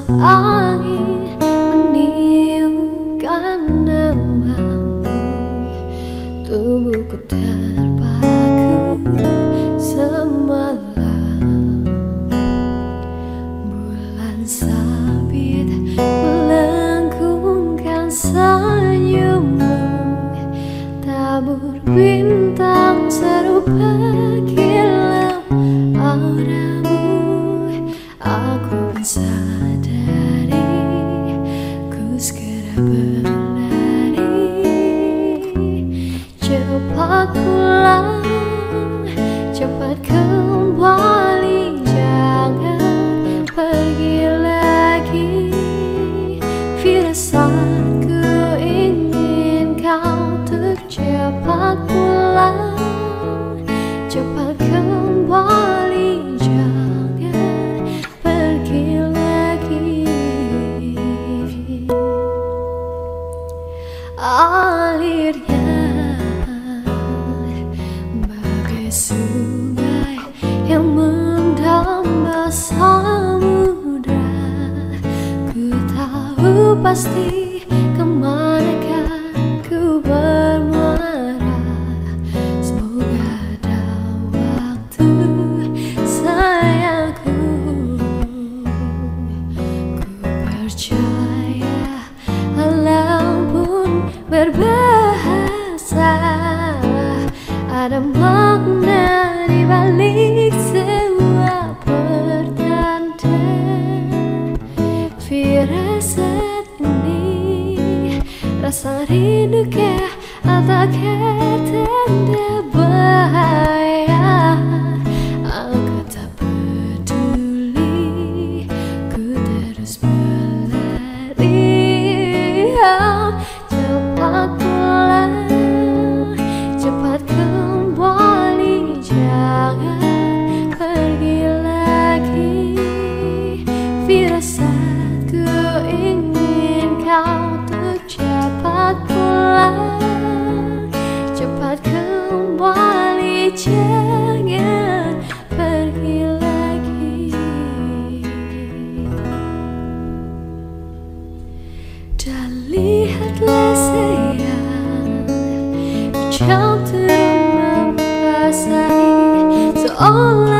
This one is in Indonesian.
angin meniupkan namamu. Tubuhku terpaku semalam. Bulan sabit melengkungkan senyummu. Tabur bintang serupa kilau auramu. Aku pun sadari ku segera berlari. Cepat pulang, cepat kembali, jangan pergi lagi. Firasatku ingin kau untuk cepat pulang, cepat kembali, jangan pergi lagi. Alirnya bagai sungai yang mendamba samudra. Ku tahu pasti kemanakah ku bermuara. Semoga ada waktu sayangku. Ku percaya alam pun berbahasa. Ada makna di balik sebuah pertanda. Firasat ini, rasa rindu ataukah tanda bahaya? Aku tak peduli, ku terus berlari. Cepat pulang, cepat kembali, jangan pergi lagi. Firasatku ingin kau untuk cepat pulang, cepat kembali, jangan pergi lagi. Dan lihatlah sayang, hujan turun membasahi seolah